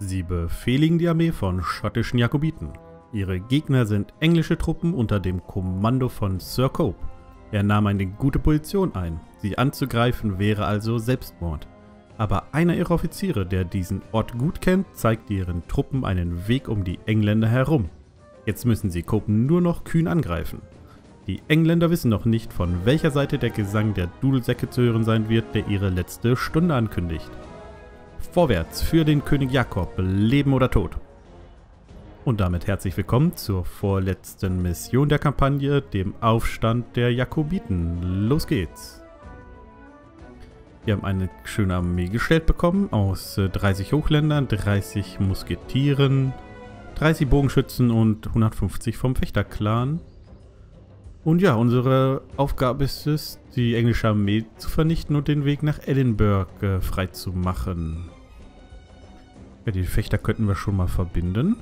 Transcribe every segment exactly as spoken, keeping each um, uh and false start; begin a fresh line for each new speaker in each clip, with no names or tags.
Sie befehligen die Armee von schottischen Jakobiten. Ihre Gegner sind englische Truppen unter dem Kommando von Sir Cope. Er nahm eine gute Position ein. Sie anzugreifen wäre also Selbstmord. Aber einer ihrer Offiziere, der diesen Ort gut kennt, zeigt ihren Truppen einen Weg um die Engländer herum. Jetzt müssen sie Cope nur noch kühn angreifen. Die Engländer wissen noch nicht, von welcher Seite der Gesang der Dudelsäcke zu hören sein wird, der ihre letzte Stunde ankündigt. Vorwärts für den König Jakob, Leben oder Tod. Und damit herzlich willkommen zur vorletzten Mission der Kampagne, dem Aufstand der Jakobiten. Los geht's! Wir haben eine schöne Armee gestellt bekommen aus dreißig Hochländern, dreißig Musketieren, dreißig Bogenschützen und hundertfünfzig vom Fechterclan. Und ja, unsere Aufgabe ist es, die englische Armee zu vernichten und den Weg nach Edinburgh äh, frei zu machen. Ja, die Fechter könnten wir schon mal verbinden.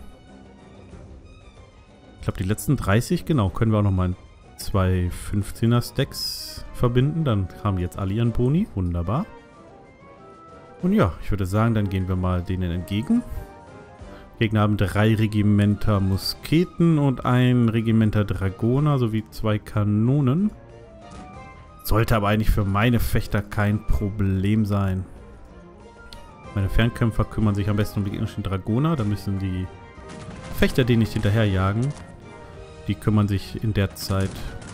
Ich glaube, die letzten dreißig, genau, können wir auch nochmal in zwei fünfzehner Stacks verbinden. Dann haben die jetzt alle ihren Boni. Wunderbar. Und ja, ich würde sagen, dann gehen wir mal denen entgegen. Gegner haben drei Regimenter Musketen und ein Regimenter Dragoner sowie zwei Kanonen. Sollte aber eigentlich für meine Fechter kein Problem sein. Meine Fernkämpfer kümmern sich am besten um die gegnerischen Dragoner. Da müssen die Fechter denen nicht hinterherjagen. Die kümmern sich in der Zeit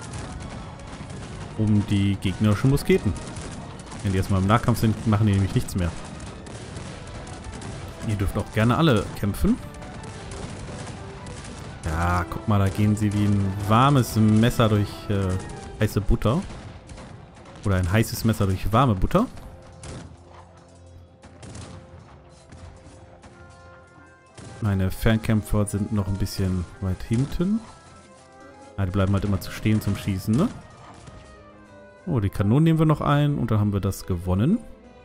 um die gegnerischen Musketen. Wenn die erstmal im Nahkampf sind, machen die nämlich nichts mehr. Ihr dürft auch gerne alle kämpfen. Ja, guck mal, da gehen sie wie ein warmes Messer durch äh, heiße Butter. Oder ein heißes Messer durch warme Butter. Meine Fernkämpfer sind noch ein bisschen weit hinten. Ja, die bleiben halt immer zu stehen zum Schießen, ne? Oh, die Kanonen nehmen wir noch ein und dann haben wir das gewonnen.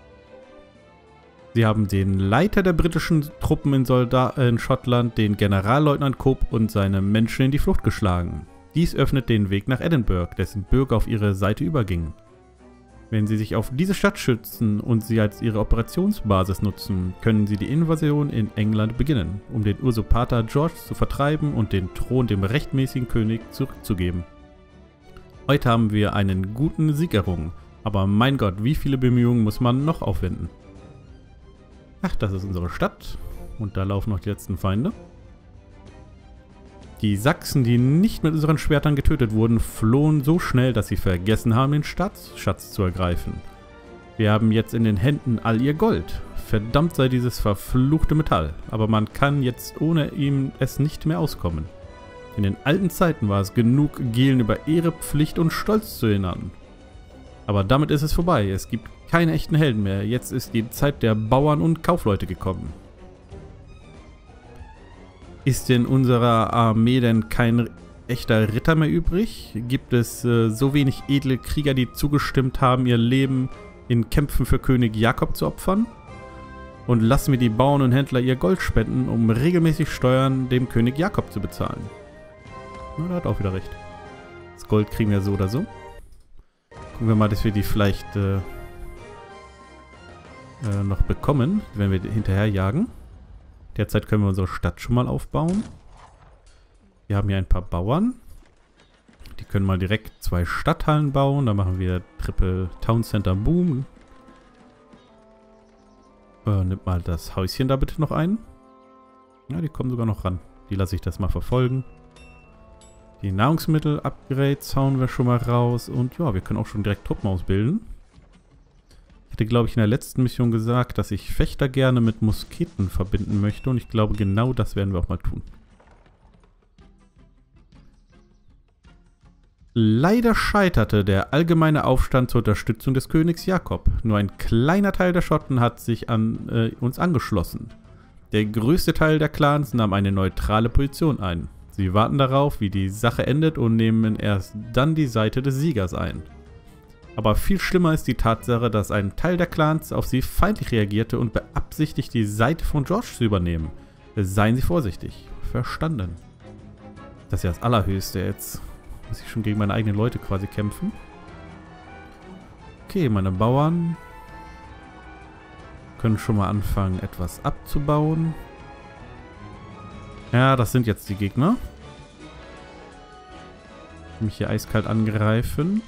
Sie haben den Leiter der britischen Truppen in, Solda in Schottland, den Generalleutnant Cope und seine Menschen in die Flucht geschlagen. Dies öffnet den Weg nach Edinburgh, dessen Bürger auf ihre Seite übergingen. Wenn sie sich auf diese Stadt schützen und sie als ihre Operationsbasis nutzen, können sie die Invasion in England beginnen, um den Usurpator George zu vertreiben und den Thron dem rechtmäßigen König zurückzugeben. Heute haben wir einen guten Sieg errungen, aber mein Gott, wie viele Bemühungen muss man noch aufwenden? Ach, das ist unsere Stadt. Und da laufen noch die letzten Feinde. Die Sachsen, die nicht mit unseren Schwertern getötet wurden, flohen so schnell, dass sie vergessen haben, den Staatsschatz zu ergreifen. Wir haben jetzt in den Händen all ihr Gold. Verdammt sei dieses verfluchte Metall. Aber man kann jetzt ohne ihm es nicht mehr auskommen. In den alten Zeiten war es genug, Gehlen über Ehre, Pflicht und Stolz zu erinnern. Aber damit ist es vorbei. Es gibt keine echten Helden mehr. Jetzt ist die Zeit der Bauern und Kaufleute gekommen. Ist in unserer Armee denn kein echter Ritter mehr übrig? Gibt es äh, so wenig edle Krieger, die zugestimmt haben, ihr Leben in Kämpfen für König Jakob zu opfern? Und lassen wir die Bauern und Händler ihr Gold spenden, um regelmäßig Steuern dem König Jakob zu bezahlen? Na, da hat auch wieder recht. Das Gold kriegen wir so oder so. Gucken wir mal, dass wir die vielleicht äh, äh, noch bekommen, wenn wir hinterher jagen. Derzeit können wir unsere Stadt schon mal aufbauen. Wir haben hier ein paar Bauern. Die können mal direkt zwei Stadthallen bauen. Da machen wir Triple Town Center Boom. Äh, nimmt mal das Häuschen da bitte noch ein. Ja, die kommen sogar noch ran. Die lasse ich das mal verfolgen. Die Nahrungsmittel-Upgrades hauen wir schon mal raus. Und ja, wir können auch schon direkt Truppen ausbilden. Ich hatte, glaube ich, in der letzten Mission gesagt, dass ich Fechter gerne mit Musketen verbinden möchte. Und ich glaube, genau das werden wir auch mal tun. Leider scheiterte der allgemeine Aufstand zur Unterstützung des Königs Jakob. Nur ein kleiner Teil der Schotten hat sich an äh, uns angeschlossen. Der größte Teil der Clans nahm eine neutrale Position ein. Sie warten darauf, wie die Sache endet und nehmen erst dann die Seite des Siegers ein. Aber viel schlimmer ist die Tatsache, dass ein Teil der Clans auf sie feindlich reagierte und beabsichtigt, die Seite von George zu übernehmen. Seien Sie vorsichtig. Verstanden. Das ist ja das Allerhöchste jetzt. Muss ich schon gegen meine eigenen Leute quasi kämpfen. Okay, meine Bauern können schon mal anfangen, etwas abzubauen. Ja, das sind jetzt die Gegner. Die mich hier eiskalt angreifen.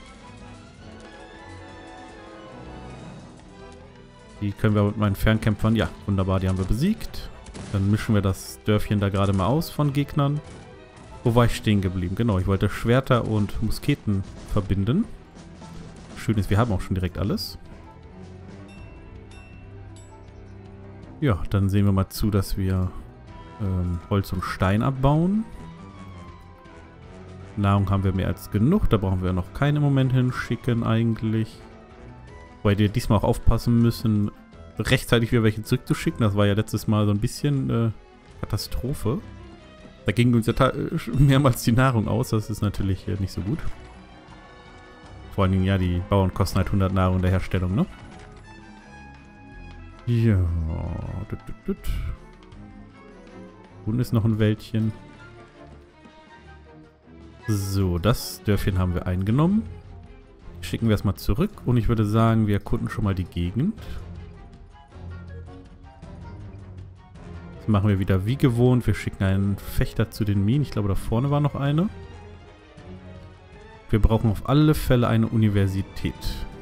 Die können wir mit meinen Fernkämpfern... Ja, wunderbar, die haben wir besiegt. Dann mischen wir das Dörfchen da gerade mal aus von Gegnern. Wo war ich stehen geblieben? Genau, ich wollte Schwerter und Musketen verbinden. Schön ist, wir haben auch schon direkt alles. Ja, dann sehen wir mal zu, dass wir ähm, Holz und Stein abbauen. Nahrung haben wir mehr als genug. Da brauchen wir noch keinen im Moment hinschicken eigentlich. Weil wir diesmal auch aufpassen müssen, rechtzeitig wieder welche zurückzuschicken. Das war ja letztes Mal so ein bisschen äh, Katastrophe. Da ging uns ja mehrmals die Nahrung aus. Das ist natürlich äh, nicht so gut. Vor allen Dingen, ja, die Bauern kosten halt hundert Nahrung der Herstellung, ne? Ja. Unten ist noch ein Wäldchen. So, das Dörfchen haben wir eingenommen. Schicken wir es mal zurück. Und ich würde sagen, wir erkunden schon mal die Gegend. Das machen wir wieder wie gewohnt. Wir schicken einen Fechter zu den Minen. Ich glaube, da vorne war noch eine. Wir brauchen auf alle Fälle eine Universität.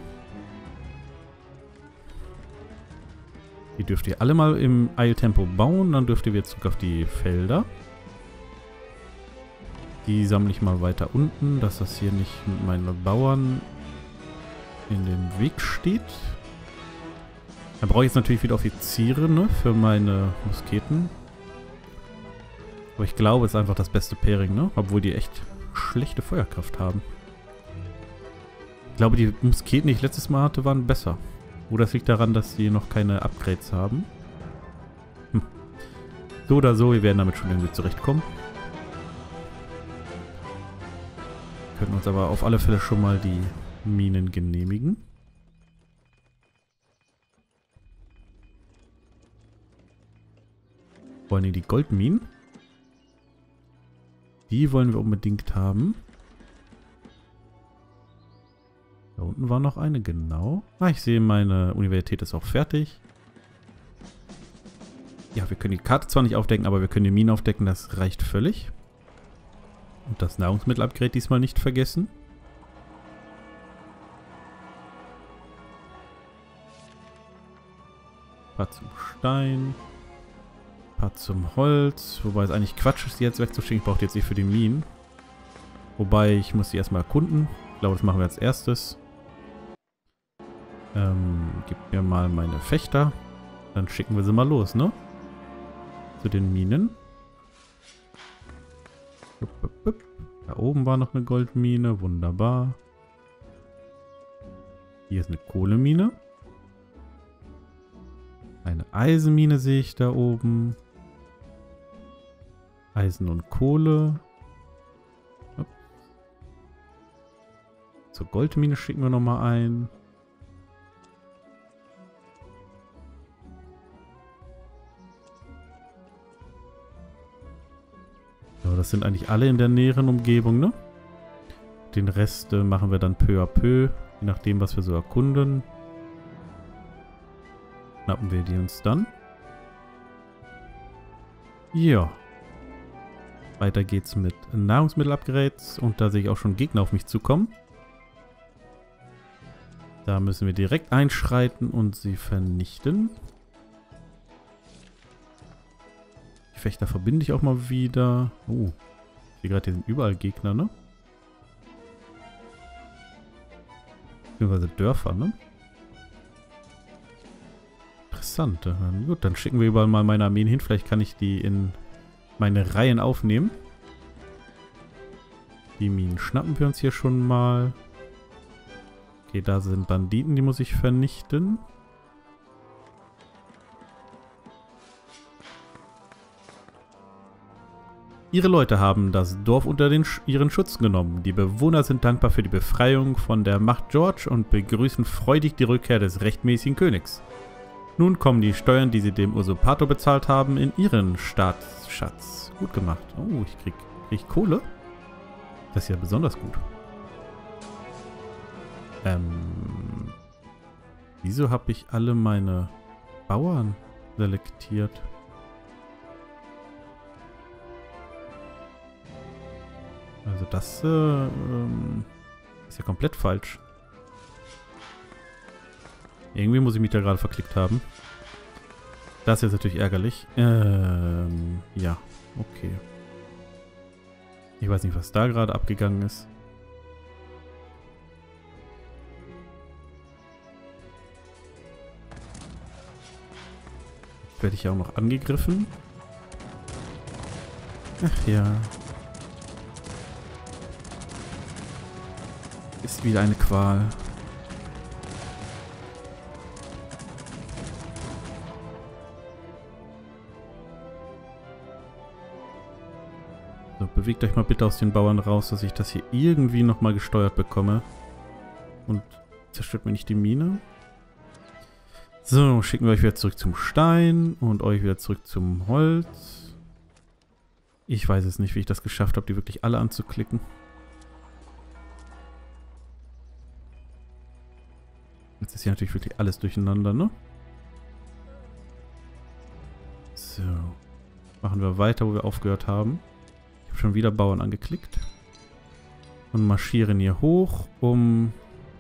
Die dürft ihr alle mal im Eiltempo bauen. Dann dürft ihr wieder zurück auf die Felder. Die sammle ich mal weiter unten, dass das hier nicht mit meinen Bauern in den Weg steht. Dann brauche ich jetzt natürlich wieder Offiziere, ne, für meine Musketen. Aber ich glaube, es ist einfach das beste Pairing, ne? Obwohl die echt schlechte Feuerkraft haben. Ich glaube, die Musketen, die ich letztes Mal hatte, waren besser. Oder es liegt daran, dass sie noch keine Upgrades haben. Hm. So oder so, wir werden damit schon irgendwie zurechtkommen. Können uns aber auf alle Fälle schon mal die Minen genehmigen. Vor allem die Goldminen. Die wollen wir unbedingt haben. Da unten war noch eine, genau. Ah, ich sehe, meine Universität ist auch fertig. Ja, wir können die Karte zwar nicht aufdecken, aber wir können die Minen aufdecken, das reicht völlig. Und das Nahrungsmittel-Upgrade diesmal nicht vergessen. Ein paar zum Stein. Ein paar zum Holz. Wobei es eigentlich Quatsch ist, die jetzt wegzuschicken. Ich brauche die jetzt eh für die Minen. Wobei, ich muss die erstmal erkunden. Ich glaube, das machen wir als erstes. Ähm, gib mir mal meine Fechter. Dann schicken wir sie mal los, ne? Zu den Minen. Da oben war noch eine Goldmine. Wunderbar. Hier ist eine Kohlemine. Eine Eisenmine sehe ich da oben. Eisen und Kohle. Zur Goldmine schicken wir nochmal ein. So, das sind eigentlich alle in der näheren Umgebung, ne? Den Rest äh, machen wir dann peu à peu, je nachdem, was wir so erkunden. Schnappen wir die uns dann. Ja. Weiter geht's mit Nahrungsmittel-Upgrades und da sehe ich auch schon Gegner auf mich zukommen. Da müssen wir direkt einschreiten und sie vernichten. Die Fechter verbinde ich auch mal wieder. Oh, ich sehe gerade, hier sind überall Gegner, ne? Beziehungsweise Dörfer, ne? Interessant. Dann, gut, dann schicken wir überall mal meine Armeen hin. Vielleicht kann ich die in meine Reihen aufnehmen. Die Minen schnappen wir uns hier schon mal. Okay, da sind Banditen, die muss ich vernichten. Ihre Leute haben das Dorf unter den Sch ihren Schutz genommen. Die Bewohner sind dankbar für die Befreiung von der Macht George und begrüßen freudig die Rückkehr des rechtmäßigen Königs. Nun kommen die Steuern, die sie dem Usurpator bezahlt haben, in ihren Staatsschatz. Gut gemacht. Oh, ich krieg, krieg Kohle. Das ist ja besonders gut. Ähm, wieso habe ich alle meine Bauern selektiert? Also das äh, ähm, ist ja komplett falsch. Irgendwie muss ich mich da gerade verklickt haben. Das ist jetzt natürlich ärgerlich. Ähm, ja, okay. Ich weiß nicht, was da gerade abgegangen ist. Jetzt werde ich ja auch noch angegriffen. Ach ja. Ist wieder eine Qual. So, bewegt euch mal bitte aus den Bauern raus, dass ich das hier irgendwie nochmal gesteuert bekomme. Und zerstört mir nicht die Mine. So, schicken wir euch wieder zurück zum Stein und euch wieder zurück zum Holz. Ich weiß es nicht, wie ich das geschafft habe, die wirklich alle anzuklicken. Jetzt ist hier natürlich wirklich alles durcheinander, ne? So. Machen wir weiter, wo wir aufgehört haben. Ich habe schon wieder Bauern angeklickt. Und marschieren hier hoch, um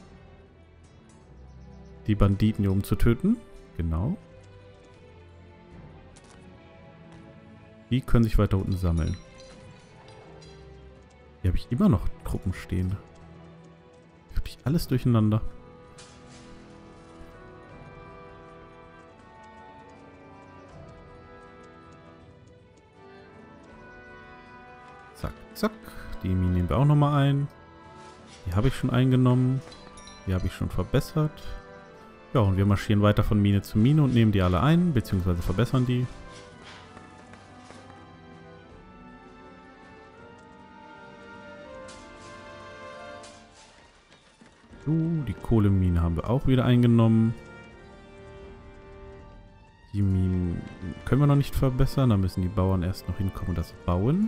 die Banditen hier oben zu töten. Genau. Die können sich weiter unten sammeln. Hier habe ich immer noch Truppen stehen. Wirklich alles durcheinander. Zack, zack. Die Mine nehmen wir auch nochmal ein. Die habe ich schon eingenommen. Die habe ich schon verbessert. Ja, und wir marschieren weiter von Mine zu Mine und nehmen die alle ein, beziehungsweise verbessern die. So, die Kohlemine haben wir auch wieder eingenommen. Die Minen können wir noch nicht verbessern, da müssen die Bauern erst noch hinkommen und das bauen.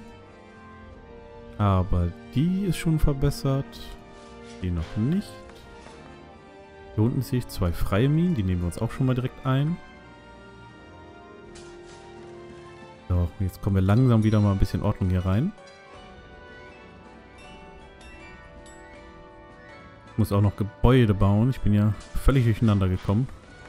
Aber die ist schon verbessert. Die noch nicht. Hier unten sehe ich zwei freie Minen, die nehmen wir uns auch schon mal direkt ein. So, jetzt kommen wir langsam wieder mal ein bisschen Ordnung hier rein. Ich muss auch noch Gebäude bauen. Ich bin ja völlig durcheinander gekommen.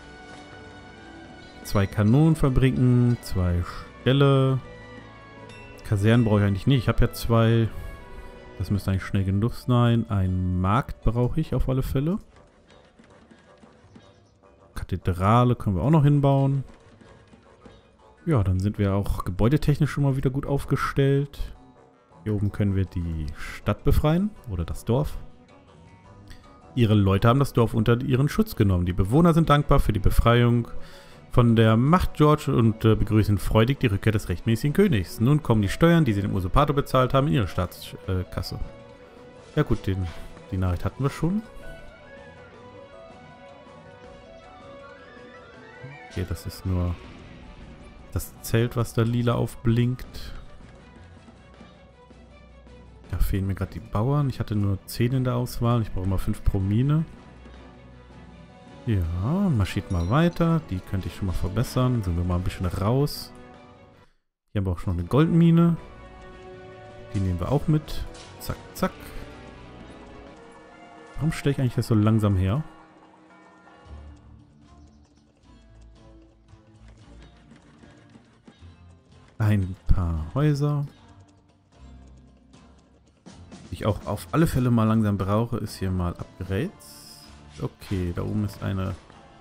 Zwei Kanonenfabriken, zwei Ställe. Kasernen brauche ich eigentlich nicht. Ich habe ja zwei. Das müsste eigentlich schnell genug sein. Einen Markt brauche ich auf alle Fälle. Kathedrale können wir auch noch hinbauen. Ja, dann sind wir auch gebäudetechnisch schon mal wieder gut aufgestellt. Hier oben können wir die Stadt befreien. Oder das Dorf. Ihre Leute haben das Dorf unter ihren Schutz genommen. Die Bewohner sind dankbar für die Befreiung von der Macht George und äh, begrüßen freudig die Rückkehr des rechtmäßigen Königs. Nun kommen die Steuern, die sie dem Usurpator bezahlt haben, in ihre Staatskasse. Äh, ja gut, den, die Nachricht hatten wir schon. Okay, das ist nur das Zelt, was da lila aufblinkt. Da fehlen mir gerade die Bauern. Ich hatte nur zehn in der Auswahl. Ich brauche mal fünf pro Mine. Ja, marschiert mal weiter. Die könnte ich schon mal verbessern. Sind wir mal ein bisschen raus. Hier haben wir auch schon noch eine Goldmine. Die nehmen wir auch mit. Zack, zack. Warum stelle ich eigentlich das so langsam her? Ein paar Häuser. Die ich auch auf alle Fälle mal langsam brauche, ist hier mal Upgrades. Okay, da oben ist eine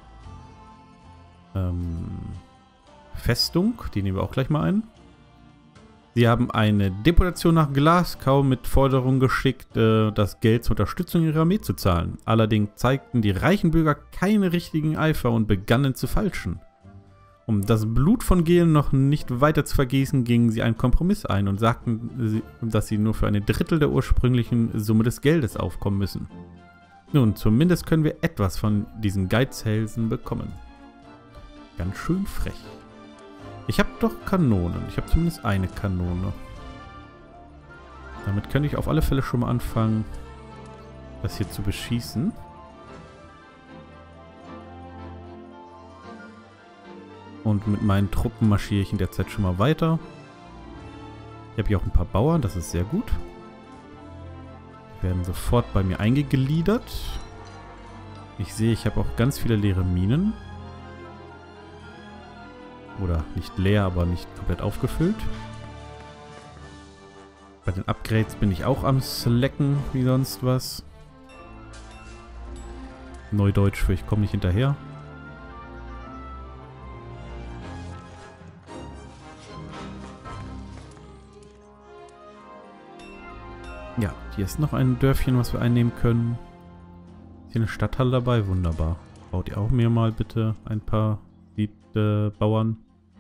ähm, Festung. Die nehmen wir auch gleich mal ein. Sie haben eine Deputation nach Glasgow mit Forderung geschickt, äh, das Geld zur Unterstützung ihrer Armee zu zahlen. Allerdings zeigten die reichen Bürger keine richtigen Eifer und begannen zu falschen. Um das Blut von Gehlen noch nicht weiter zu vergießen, gingen sie einen Kompromiss ein und sagten, dass sie nur für eine Drittel der ursprünglichen Summe des Geldes aufkommen müssen. Nun, zumindest können wir etwas von diesen Geizhälsen bekommen. Ganz schön frech. Ich habe doch Kanonen. Ich habe zumindest eine Kanone. Damit könnte ich auf alle Fälle schon mal anfangen, das hier zu beschießen. Und mit meinen Truppen marschiere ich in der Zeit schon mal weiter. Ich habe hier auch ein paar Bauern, das ist sehr gut. Werden sofort bei mir eingegliedert. Ich sehe, ich habe auch ganz viele leere Minen. Oder nicht leer, aber nicht komplett aufgefüllt. Bei den Upgrades bin ich auch am Slacken wie sonst was. Neudeutsch für ich komme nicht hinterher. Ja, hier ist noch ein Dörfchen, was wir einnehmen können. Ist hier eine Stadthalle dabei? Wunderbar. Baut ihr auch mir mal bitte ein paar äh, Bauern.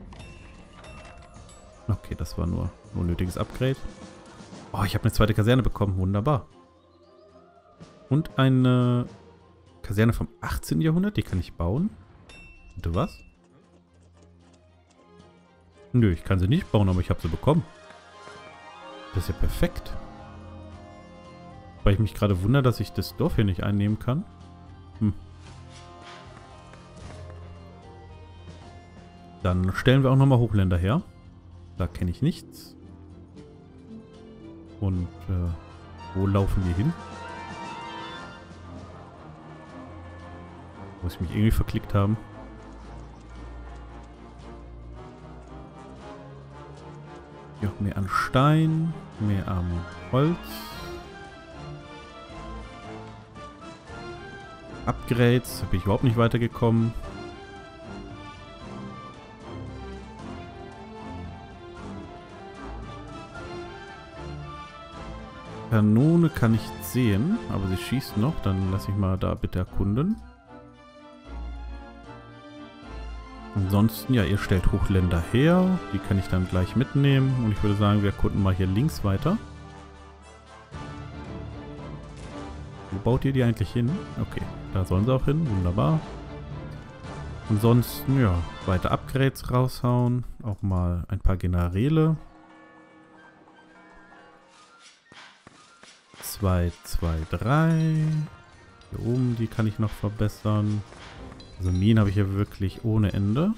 Okay, das war nur ein unnötiges Upgrade. Oh, ich habe eine zweite Kaserne bekommen. Wunderbar. Und eine Kaserne vom achtzehnten Jahrhundert. Die kann ich bauen. Bitte was? Nö, ich kann sie nicht bauen, aber ich habe sie bekommen. Das ist ja perfekt. Weil ich mich gerade wundere, dass ich das Dorf hier nicht einnehmen kann. Hm. Dann stellen wir auch nochmal Hochländer her. Da kenne ich nichts. Und äh, wo laufen wir hin? Muss ich mich irgendwie verklickt haben. Ja, mehr an Stein, mehr am Holz. Upgrades, da bin ich überhaupt nicht weitergekommen. Kanone kann ich sehen, aber sie schießt noch. Dann lasse ich mal da bitte erkunden. Ansonsten, ja, ihr stellt Hochländer her. Die kann ich dann gleich mitnehmen. Und ich würde sagen, wir erkunden mal hier links weiter. Wo baut ihr die eigentlich hin? Okay, da sollen sie auch hin. Wunderbar. Ansonsten, ja, weiter Upgrades raushauen. Auch mal ein paar Generäle. zwei, zwei, drei. Hier oben, die kann ich noch verbessern. Also Minen habe ich hier wirklich ohne Ende.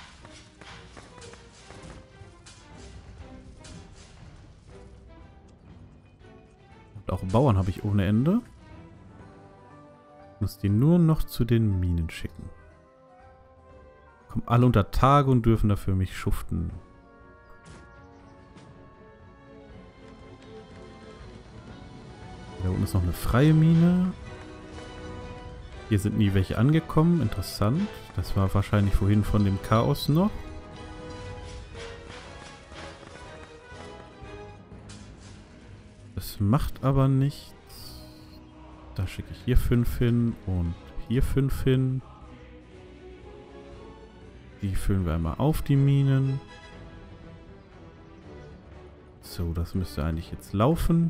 Und auch Bauern habe ich ohne Ende. Ich muss die nur noch zu den Minen schicken. Kommen alle unter Tage und dürfen dafür mich schuften. Da unten ist noch eine freie Mine. Hier sind nie welche angekommen. Interessant. Das war wahrscheinlich vorhin von dem Chaos noch. Das macht aber nichts. Da schicke ich hier fünf hin und hier fünf hin. Die füllen wir einmal auf, die Minen. So, das müsste eigentlich jetzt laufen.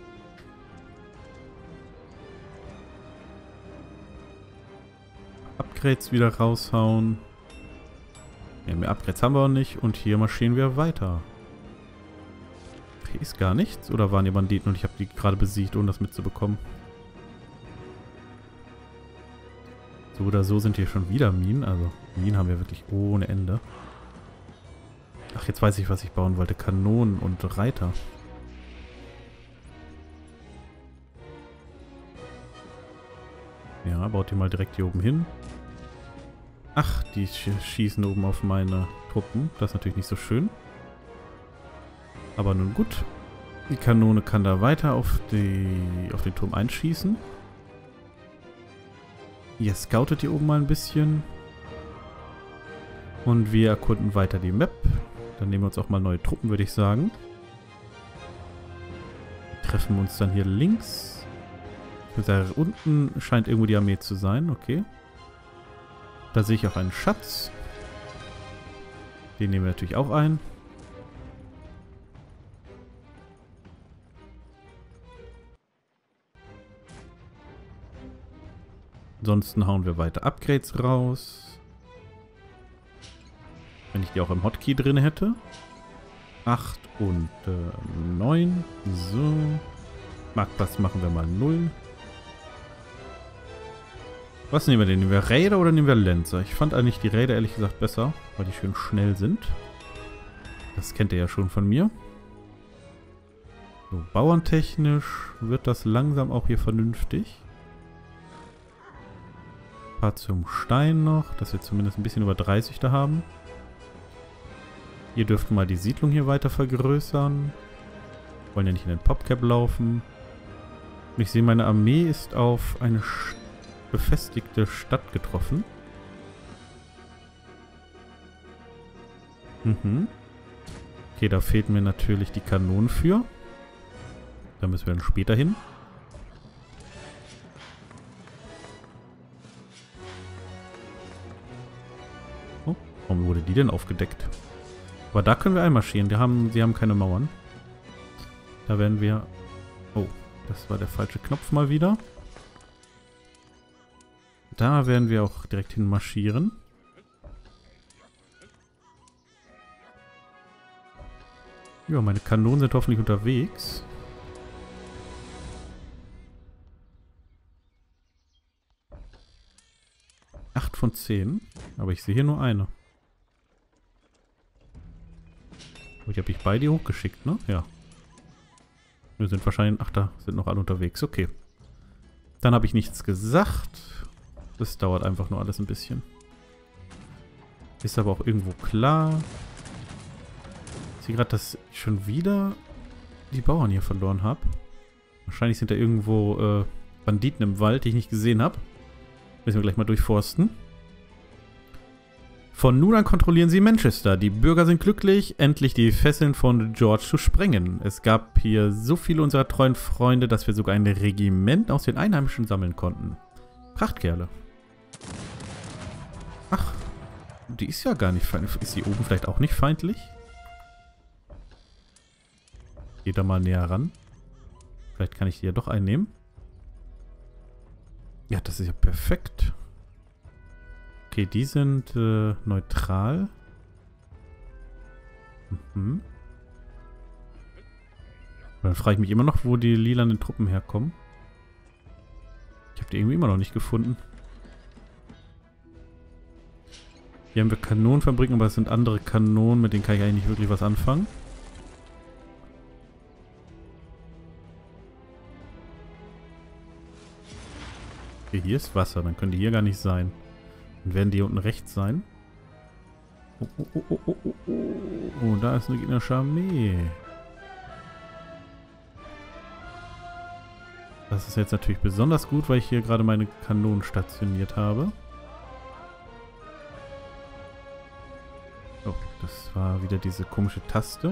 Upgrades wieder raushauen. Ja, mehr Upgrades haben wir auch nicht. Und hier marschieren wir weiter. Hier ist gar nichts. Oder waren die Banditen und ich habe die gerade besiegt, ohne das mitzubekommen? So oder so sind hier schon wieder Minen. Also Minen haben wir wirklich ohne Ende. Ach, jetzt weiß ich, was ich bauen wollte. Kanonen und Reiter. Ja, baut die mal direkt hier oben hin. Ach, die schießen oben auf meine Truppen. Das ist natürlich nicht so schön. Aber nun gut. Die Kanone kann da weiter auf, die, auf den Turm einschießen. Ihr scoutet hier oben mal ein bisschen. Und wir erkunden weiter die Map. Dann nehmen wir uns auch mal neue Truppen, würde ich sagen. Treffen wir uns dann hier links. Ich würde sagen, unten scheint irgendwo die Armee zu sein. Okay. Da sehe ich auch einen Schatz. Den nehmen wir natürlich auch ein. Ansonsten hauen wir weiter Upgrades raus. Wenn ich die auch im Hotkey drin hätte. acht und äh, neun. So. Marktplatz machen wir mal null. Was nehmen wir denn? Nehmen wir Raider oder nehmen wir Lancer? Ich fand eigentlich die Raider ehrlich gesagt besser, weil die schön schnell sind. Das kennt ihr ja schon von mir. So, bauerntechnisch wird das langsam auch hier vernünftig. Ein paar zum Stein noch, dass wir zumindest ein bisschen über dreißig da haben. Hier dürften mal die Siedlung hier weiter vergrößern. Wollen ja nicht in den Popcap laufen. Und ich sehe, meine Armee ist auf eine befestigte Stadt getroffen. Mhm. Okay, da fehlen mir natürlich die Kanonen für. Da müssen wir dann später hin. Oh, warum wurde die denn aufgedeckt? Aber da können wir einmarschieren. Die haben, die haben keine Mauern. Da werden wir... Oh, das war der falsche Knopf mal wieder. Da werden wir auch direkt hin marschieren. Ja, meine Kanonen sind hoffentlich unterwegs. acht von zehn. Aber ich sehe hier nur eine. Oh, die habe ich beide hochgeschickt, ne? Ja. Wir sind wahrscheinlich... Ach, da sind noch alle unterwegs. Okay. Dann habe ich nichts gesagt. Das dauert einfach nur alles ein bisschen. Ist aber auch irgendwo klar. Ich sehe gerade, dass ich schon wieder die Bauern hier verloren habe. Wahrscheinlich sind da irgendwo äh, Banditen im Wald, die ich nicht gesehen habe. Müssen wir gleich mal durchforsten. Von nun an kontrollieren sie Manchester. Die Bürger sind glücklich, endlich die Fesseln von George zu sprengen. Es gab hier so viele unserer treuen Freunde, dass wir sogar ein Regiment aus den Einheimischen sammeln konnten. Prachtkerle. Ach, die ist ja gar nicht feindlich. Ist die oben vielleicht auch nicht feindlich? Geht da mal näher ran. Vielleicht kann ich die ja doch einnehmen. Ja, das ist ja perfekt. Okay, die sind äh, neutral. Mhm. Dann frage ich mich immer noch, wo die lilanen Truppen herkommen. Ich habe die irgendwie immer noch nicht gefunden. Hier haben wir Kanonenfabriken, aber es sind andere Kanonen, mit denen kann ich eigentlich nicht wirklich was anfangen. Okay, hier ist Wasser, dann können die hier gar nicht sein. Dann werden die hier unten rechts sein. Oh, oh, oh, oh, oh, oh, oh. Oh, da ist eine gegnerische Armee. Das ist jetzt natürlich besonders gut, weil ich hier gerade meine Kanonen stationiert habe. Oh, das war wieder diese komische Taste.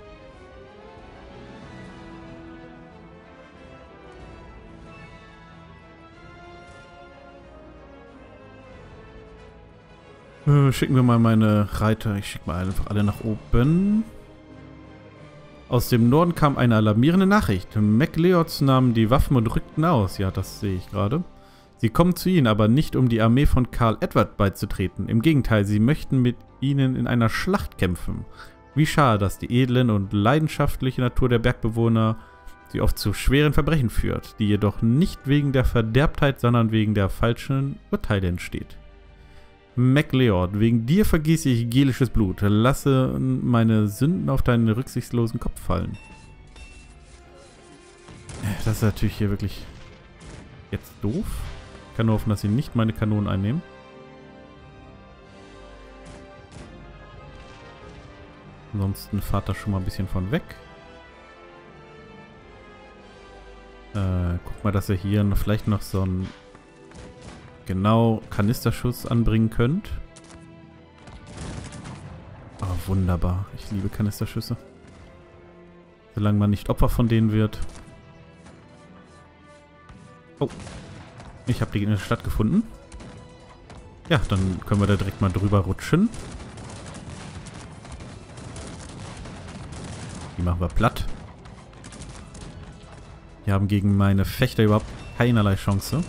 Äh, schicken wir mal meine Reiter. Ich schicke mal einfach alle nach oben. Aus dem Norden kam eine alarmierende Nachricht. MacLeods nahmen die Waffen und rückten aus. Ja, das sehe ich gerade. Sie kommen zu ihnen, aber nicht um die Armee von Karl Edward beizutreten. Im Gegenteil, sie möchten mit ihnen in einer Schlacht kämpfen. Wie schade, dass die edlen und leidenschaftliche Natur der Bergbewohner sie oft zu schweren Verbrechen führt, die jedoch nicht wegen der Verderbtheit, sondern wegen der falschen Urteile entsteht. MacLeod, wegen dir vergieße ich gelisches Blut. Lasse meine Sünden auf deinen rücksichtslosen Kopf fallen. Das ist natürlich hier wirklich jetzt doof. Ich kann nur hoffen, dass sie nicht meine Kanonen einnehmen. Ansonsten fahrt da schon mal ein bisschen von weg. Äh, guck mal, dass ihr hier noch, vielleicht noch so ein genau Kanisterschuss anbringen könnt. Oh, wunderbar. Ich liebe Kanisterschüsse. Solange man nicht Opfer von denen wird. Oh. Ich habe die in der Stadt gefunden. Ja, dann können wir da direkt mal drüber rutschen. Die machen wir platt. Die haben gegen meine Fechter überhaupt keinerlei Chance.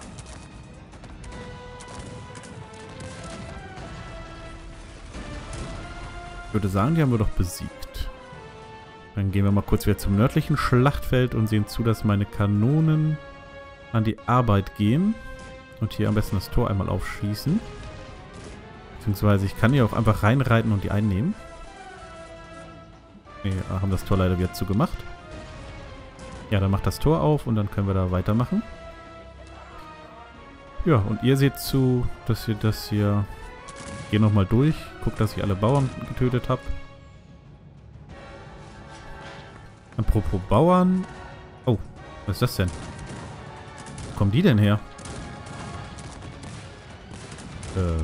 Ich würde sagen, die haben wir doch besiegt. Dann gehen wir mal kurz wieder zum nördlichen Schlachtfeld und sehen zu, dass meine Kanonen an die Arbeit gehen. Und hier am besten das Tor einmal aufschießen. Beziehungsweise ich kann hier auch einfach reinreiten und die einnehmen. Wir haben das Tor leider wieder zugemacht. Ja, dann macht das Tor auf und dann können wir da weitermachen. Ja, und ihr seht zu, dass ihr das hier... Ich gehe nochmal durch. Guckt, dass ich alle Bauern getötet habe. Apropos Bauern... Oh, was ist das denn? Wo kommen die denn her? Äh...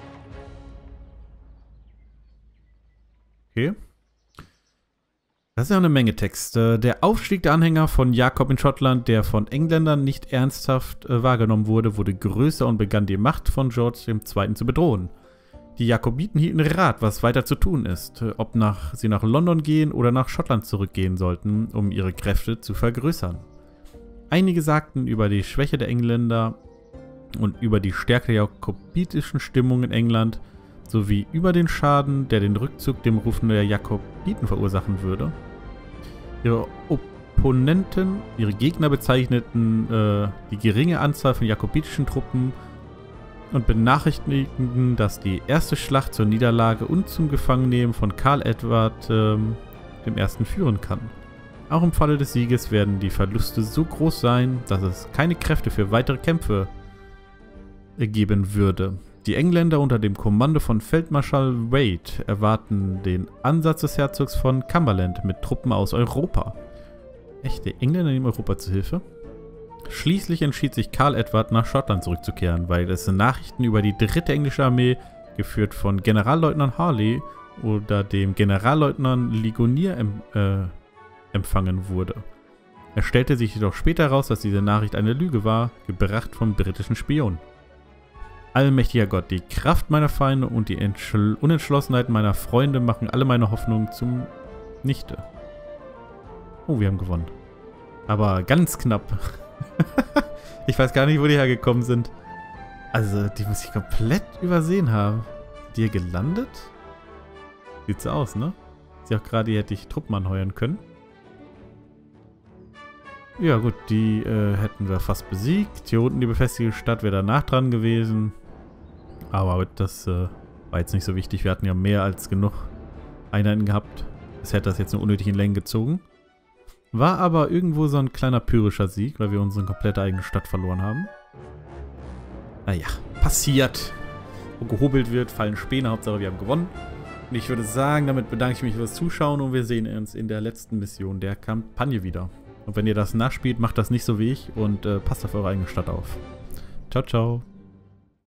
Okay. Das ist ja eine Menge Text. Der Aufstieg der Anhänger von Jakob in Schottland, der von Engländern nicht ernsthaft äh, wahrgenommen wurde, wurde größer und begann die Macht von George der Zweite zu bedrohen. Die Jakobiten hielten Rat, was weiter zu tun ist, ob nach, sie nach London gehen oder nach Schottland zurückgehen sollten, um ihre Kräfte zu vergrößern. Einige sagten über die Schwäche der Engländer und über die Stärke der jakobitischen Stimmung in England, sowie über den Schaden, der den Rückzug dem Rufen der Jakobiten verursachen würde. Ihre Opponenten, ihre Gegner bezeichneten äh, die geringe Anzahl von jakobitischen Truppen und benachrichtigten, dass die erste Schlacht zur Niederlage und zum Gefangennehmen von Karl Edward äh, dem Ersten führen kann. Auch im Falle des Sieges werden die Verluste so groß sein, dass es keine Kräfte für weitere Kämpfe geben würde. Die Engländer unter dem Kommando von Feldmarschall Wade erwarten den Ansatz des Herzogs von Cumberland mit Truppen aus Europa. Echt, die Engländer nehmen Europa zu Hilfe? Schließlich entschied sich Karl Edward nach Schottland zurückzukehren, weil es Nachrichten über die dritte englische Armee, geführt von Generalleutnant Harley oder dem Generalleutnant Ligonier, em äh, empfangen wurde. Es stellte sich jedoch später heraus, dass diese Nachricht eine Lüge war, gebracht vom britischen Spion. Allmächtiger Gott, die Kraft meiner Feinde und die Entschl- Unentschlossenheit meiner Freunde machen alle meine Hoffnungen zum Nichte. Oh, wir haben gewonnen. Aber ganz knapp. Ich weiß gar nicht, wo die hergekommen sind. Also, die muss ich komplett übersehen haben. Sind die hier gelandet? Sieht so aus, ne? Sie auch gerade, hier hätte ich Truppen anheuern können. Ja gut, die äh, hätten wir fast besiegt. Hier unten die befestigte Stadt wäre danach dran gewesen. Aber das äh, war jetzt nicht so wichtig. Wir hatten ja mehr als genug Einheiten gehabt. Es hätte das jetzt nur unnötig in Längen gezogen. War aber irgendwo so ein kleiner pyrrhischer Sieg, weil wir unsere komplette eigene Stadt verloren haben. Naja, passiert. Wo gehobelt wird, fallen Späne. Hauptsache wir haben gewonnen. Und ich würde sagen, damit bedanke ich mich fürs Zuschauen und wir sehen uns in der letzten Mission der Kampagne wieder. Und wenn ihr das nachspielt, macht das nicht so wie ich und äh, passt auf eure eigene Stadt auf. Ciao, ciao.